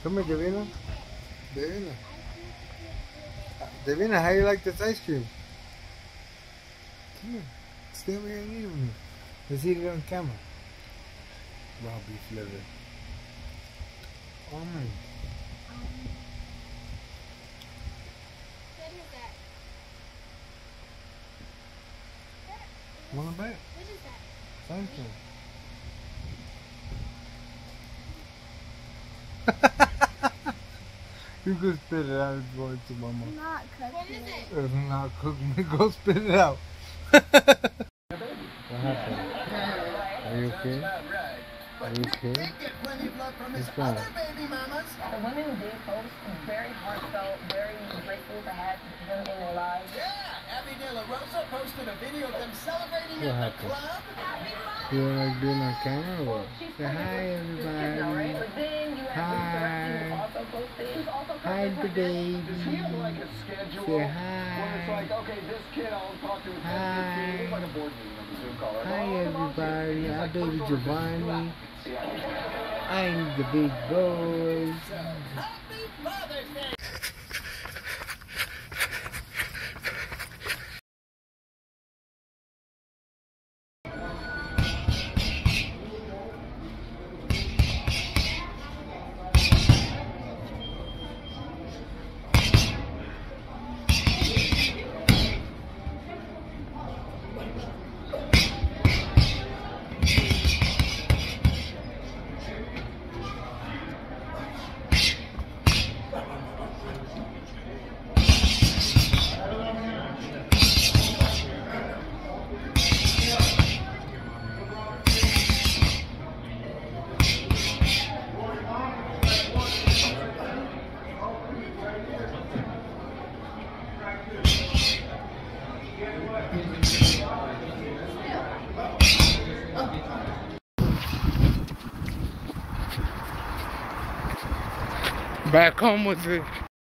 Come here, Davina. Davina. Davina, how you like this ice cream? Come here. Stay over here and eat with me. Let's eat it on camera. Raw beef liver. What is that? Want a bite? What is that? Thank you. You can spit it out for it to mama. Not cooking. What is it? It's not cooking. Go spit it out. What happened? Are you okay? Are you okay? What's wrong? The women did post very heartfelt, very grateful to have them in their lives. Yeah, Abby De La Rosa posted a video of them celebrating What at happened? the club. You don't like being on camera or what? Say hi, everybody. Hi. Hi, the baby. Say hi. Hi. Hi, everybody. I'm baby Giovanni. I'm the big boy. Happy Father's Day! Back home with it.